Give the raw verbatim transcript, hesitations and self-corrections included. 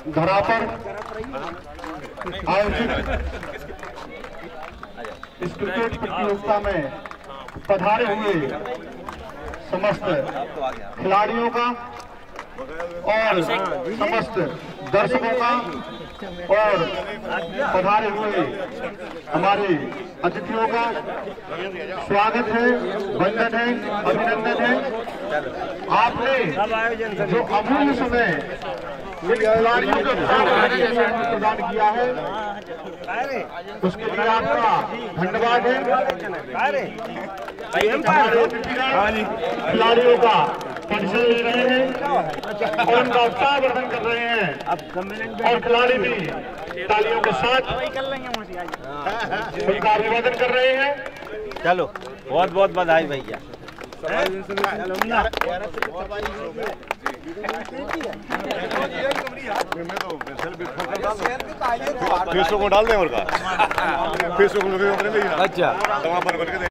धरा पर आयोजित इस क्रिकेट प्रतियोगिता में पधारे हुए समस्त खिलाड़ियों का और समस्त दर्शकों का और पधारे हुए हमारे अतिथियों का स्वागत है, वंदन है, अभिनंदन है। आपने जो अमूल्य समय खिलाड़ियों को प्रदान किया है उसके लिए आपका धन्यवाद है। खिलाड़ियों का परिचय ले रहे हैं और उनका उत्साहवर्धन कर रहे हैं और खिलाड़ी भी तालियों के साथ उनका अभिवादन कर रहे हैं। चलो बहुत बहुत बधाई भैया। फेसबुक में डाल दें और का फेसबुक में अच्छा।